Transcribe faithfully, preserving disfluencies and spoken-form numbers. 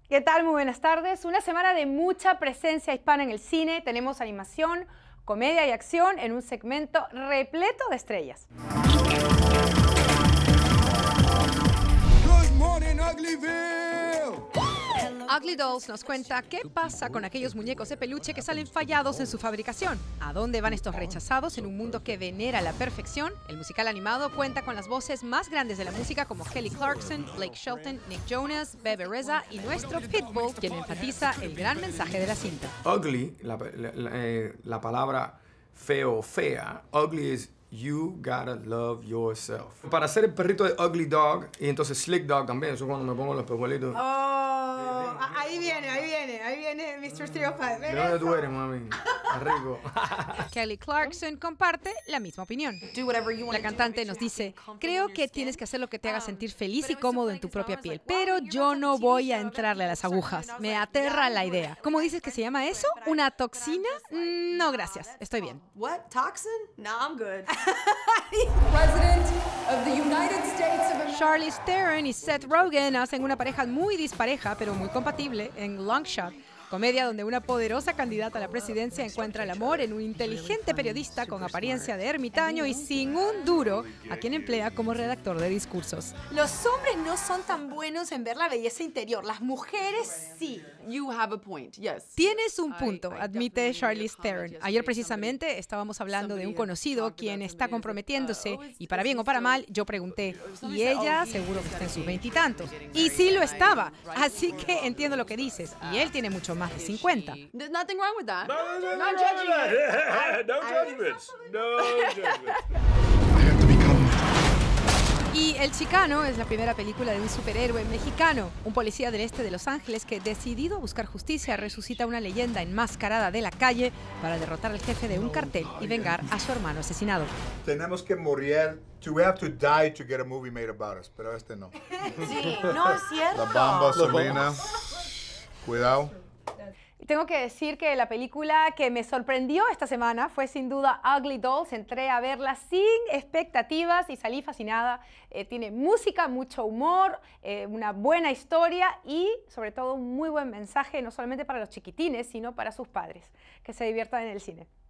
¿Qué tal? Muy buenas tardes. Una semana de mucha presencia hispana en el cine. Tenemos animación, comedia y acción en un segmento repleto de estrellas. Good morning, Uglyville. Ugly Dolls nos cuenta qué pasa con aquellos muñecos de peluche que salen fallados en su fabricación. ¿A dónde van estos rechazados en un mundo que venera la perfección? El musical animado cuenta con las voces más grandes de la música como Kelly Clarkson, Blake Shelton, Nick Jonas, Bebe Rexha y nuestro Pitbull, quien enfatiza el gran mensaje de la cinta. Ugly, la, la, la, eh, la palabra feo o fea, ugly es you gotta love yourself. Para ser el perrito de Ugly Dog y entonces Slick Dog también, eso cuando me pongo los pejuelitos. Oh, ahí viene, ahí viene, ahí viene mister Stereotype. ¿De dónde tú eres, mami? Está rico. Kelly Clarkson comparte la misma opinión. La cantante nos dice, creo que tienes que hacer lo que te haga sentir feliz y cómodo en tu propia piel, pero yo no voy a entrarle a las agujas. Me aterra la idea. ¿Cómo dices que se llama eso? ¿Una toxina? Mm, no, gracias. Estoy bien. What? Toxin? No, I'm good. President of the United States of America. Charlize Theron y Seth Rogen hacen una pareja muy dispareja, pero muy compatible en Long Shot, comedia donde una poderosa candidata a la presidencia encuentra el amor en un inteligente periodista con apariencia de ermitaño y sin un duro, a quien emplea como redactor de discursos. Los hombres no son tan buenos en ver la belleza interior, las mujeres sí. You have a point, yes. Tienes un punto, admite Charlize Theron. Ayer precisamente estábamos hablando de un conocido quien está comprometiéndose y para bien o para mal yo pregunté, ¿y ella seguro que está en sus veintitantos? Y sí lo estaba, así que entiendo lo que dices. Y él tiene mucho más de cincuenta. There's nothing wrong with that. No, no, no, Not no, judging no, you. no judgments. No judgments. I have to become Y El Chicano es la primera película de un superhéroe mexicano, un policía del este de Los Ángeles que, decidido a buscar justicia, resucita una leyenda enmascarada de la calle para derrotar al jefe de un cartel y vengar a su hermano asesinado. Tenemos que morir. We have to die to get a movie made about us, pero este no. Sí, no es cierto. La bomba, Selena. Cuidado. Tengo que decir que la película que me sorprendió esta semana fue sin duda Ugly Dolls. Entré a verla sin expectativas y salí fascinada. Eh, tiene música, mucho humor, eh, una buena historia y sobre todo un muy buen mensaje, no solamente para los chiquitines, sino para sus padres. Que se diviertan en el cine.